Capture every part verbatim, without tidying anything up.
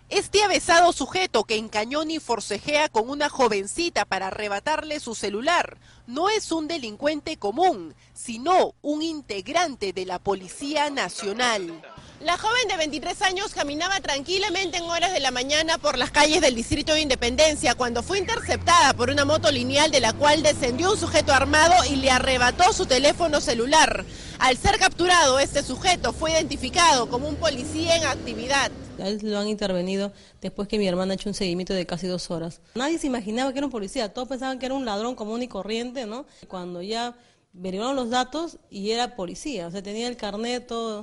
Este avesado sujeto que encañona y forcejea con una jovencita para arrebatarle su celular no es un delincuente común, sino un integrante de la Policía Nacional. La joven de veintitrés años caminaba tranquilamente en horas de la mañana por las calles del Distrito de Independencia cuando fue interceptada por una moto lineal de la cual descendió un sujeto armado y le arrebató su teléfono celular. Al ser capturado, este sujeto fue identificado como un policía en actividad. A él lo han intervenido después que mi hermana ha hecho un seguimiento de casi dos horas. Nadie se imaginaba que era un policía, todos pensaban que era un ladrón común y corriente, ¿no? Cuando ya averiguaron los datos y era policía, o sea, tenía el carnet, todo.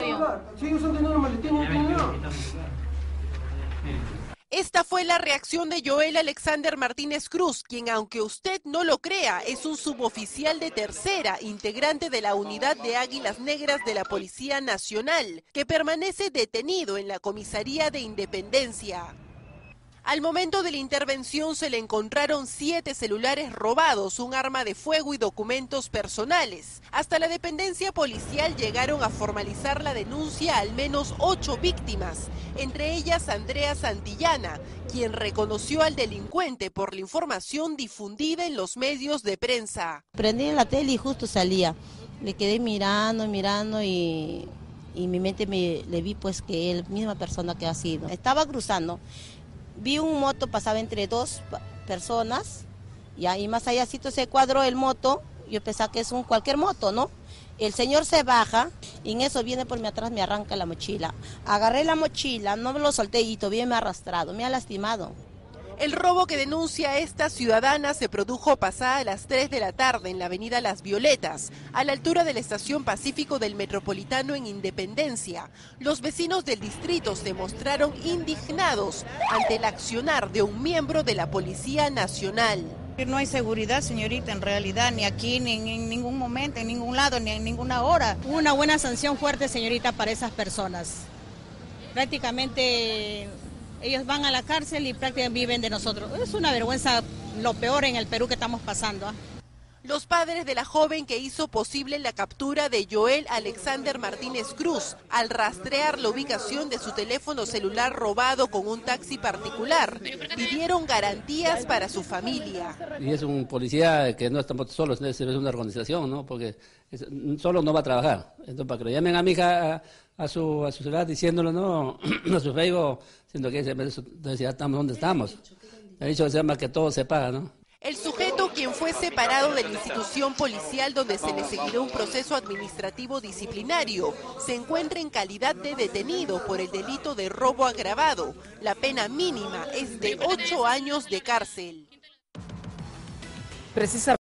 Esta fue la reacción de Joel Alexander Martínez Cruz, quien, aunque usted no lo crea, es un suboficial de tercera, integrante de la unidad de Águilas Negras de la Policía Nacional, que permanece detenido en la comisaría de Independencia. Al momento de la intervención se le encontraron siete celulares robados, un arma de fuego y documentos personales. Hasta la dependencia policial llegaron a formalizar la denuncia a al menos ocho víctimas, entre ellas Andrea Santillana, quien reconoció al delincuente por la información difundida en los medios de prensa. Prendí en la tele y justo salía. Le quedé mirando, mirando y, y en mi mente me, le vi pues que él, misma persona que ha sido. Estaba cruzando. Vi un moto, pasaba entre dos personas, y ahí más allá se cuadró el moto, yo pensaba que es un cualquier moto, ¿no? El señor se baja, y en eso viene por mi atrás, me arranca la mochila. Agarré la mochila, no me lo solté y todavía me ha arrastrado, me ha lastimado. El robo que denuncia esta ciudadana se produjo pasada las tres de la tarde en la avenida Las Violetas, a la altura de la estación Pacífico del Metropolitano en Independencia. Los vecinos del distrito se mostraron indignados ante el accionar de un miembro de la Policía Nacional. No hay seguridad, señorita, en realidad, ni aquí, ni en ningún momento, en ningún lado, ni en ninguna hora. Una buena sanción fuerte, señorita, para esas personas. Prácticamente ellos van a la cárcel y prácticamente viven de nosotros. Es una vergüenza, lo peor en el Perú que estamos pasando. ¿eh? Los padres de la joven que hizo posible la captura de Joel Alexander Martínez Cruz, al rastrear la ubicación de su teléfono celular robado con un taxi particular, pidieron garantías para su familia. Y es un policía que no estamos solos, es una organización, ¿no? Porque es, solo no va a trabajar. Entonces, para que lo llamen a mi hija a, a su a su celular diciéndolo, ¿no? A su Facebook, diciendo que entonces ya estamos donde estamos. Ha dicho que se llama que todo se paga, ¿no? El sujeto, quien fue separado de la institución policial donde se le seguirá un proceso administrativo disciplinario, se encuentra en calidad de detenido por el delito de robo agravado. La pena mínima es de ocho años de cárcel. Precisa